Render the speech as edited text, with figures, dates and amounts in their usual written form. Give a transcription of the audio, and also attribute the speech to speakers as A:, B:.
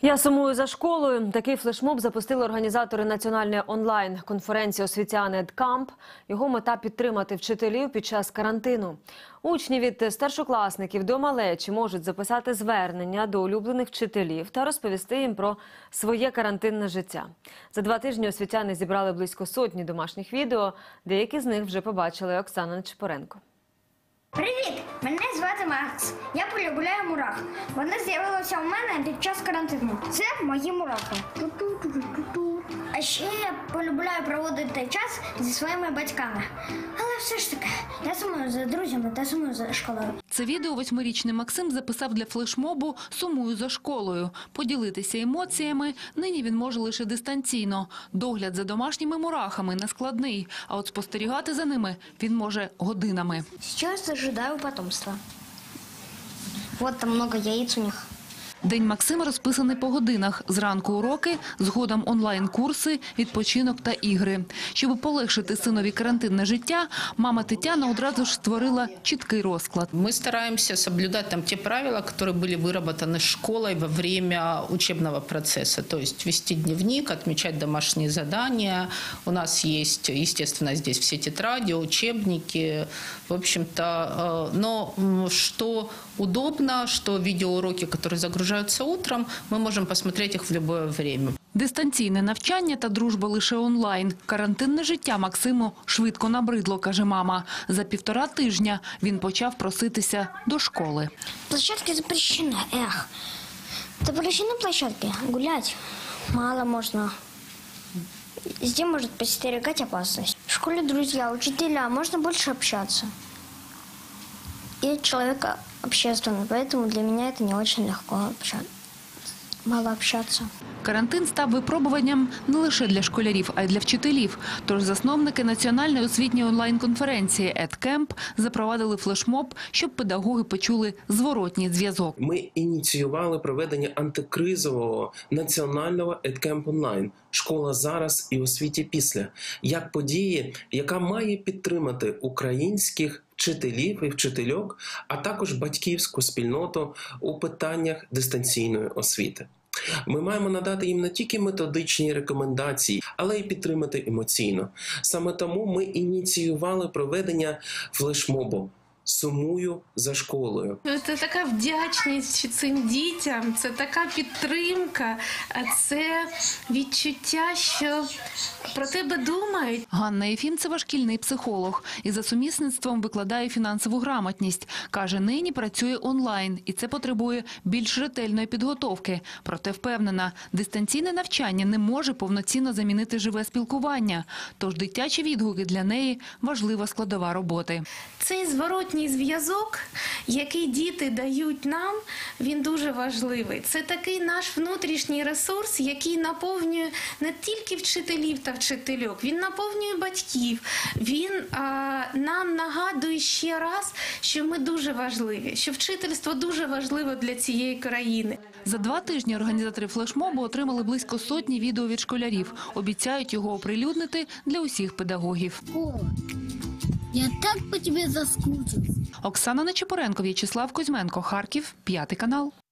A: Я сумую за школою. Такий флешмоб запустили організатори національної онлайн-конференції «Освітяни Едкамп». Його мета – підтримати вчителів під час карантину. Учні від старшокласників до малечі можуть записати звернення до улюблених вчителів та розповісти їм про своє карантинне життя. За 2 тижні освітяни зібрали близько сотні домашніх відео. Деякі з них вже побачили Оксана Нечипоренко.
B: Привіт! Мене звати Макс. Я полюбляю мурах. Вони з'явилися у мене під час карантину. Це мої мурахи. А ще я полюбляю проводити час зі своїми батьками. Але все ж таки, я сумую за друзями та сумую за школою.
C: Це відео 8-річний Максим записав для флешмобу «Сумую за школою». Поділитися емоціями нині він може лише дистанційно. Догляд за домашніми мурахами нескладний, а от спостерігати за ними він може годинами.
B: Зараз ожидаю потомства. Вот там много яиц у них.
C: День Максима розписаний по годинах. Зранку уроки, згодом онлайн-курси, відпочинок та ігри. Щоб полегшити синові карантинне життя, мама Тетяна одразу ж створила чіткий розклад.
D: Мы стараемся соблюдать там те правила, которые были выработаны школой во время учебного процесса. То есть вести дневник, отмечать домашние задания. У нас есть, естественно, здесь все тетради, учебники. В общем-то, но что удобно, что видеоуроки, которые загружаются утром, мы можем посмотреть их в любое время.
C: Дистанційне навчання та дружба лише онлайн. Карантинне життя Максиму швидко набридло, каже мама. За 1,5 тижня він почав проситися до школи.
B: Площадки запрещены. Запрещены площадки. Гулять мало можно. Везде может подстерегать опасность. В школе друзья, учителя, можно больше общаться. Я человек общественный, поэтому для меня это не очень легко мало общаться.
C: Карантин став випробуванням не лише для школярів, а й для вчителів. Тож засновники національної освітньої онлайн-конференції «Едкамп» запровадили флешмоб, щоб педагоги почули зворотній зв'язок.
E: Ми ініціювали проведення антикризового національного «Едкамп онлайн» «Школа зараз і освіті після» як події, яка має підтримати українських вчителів і вчительок, а також батьківську спільноту у питаннях дистанційної освіти. Ми маємо надати їм не тільки методичні рекомендації, але й підтримати емоційно. Саме тому ми ініціювали проведення флешмобу «Сумую за школою».
F: Це така вдячність цим дітям, це така підтримка, це відчуття, що про тебе думають.
C: Ганна Єфімцева – шкільний психолог. І за сумісництвом викладає фінансову грамотність. Каже, нині працює онлайн, і це потребує більш ретельної підготовки. Проте впевнена, дистанційне навчання не може повноцінно замінити живе спілкування. Тож дитячі відгуки для неї – важлива складова роботи.
F: Цей зворотній зв'язок, який діти дають нам, він дуже важливий. Це такий наш внутрішній ресурс, який наповнює не тільки вчителів та вчительок, він наповнює батьків, він нам нагадує ще раз, що ми дуже важливі, що вчительство дуже важливо для цієї країни.
C: За 2 тижні організатори флешмобу отримали близько сотні відео від школярів. Обіцяють його оприлюднити для усіх педагогів.
B: Я так по тебе заскучився.
C: Оксана Нечипоренко, В'ячеслав Кузьменко, Харків, 5 канал.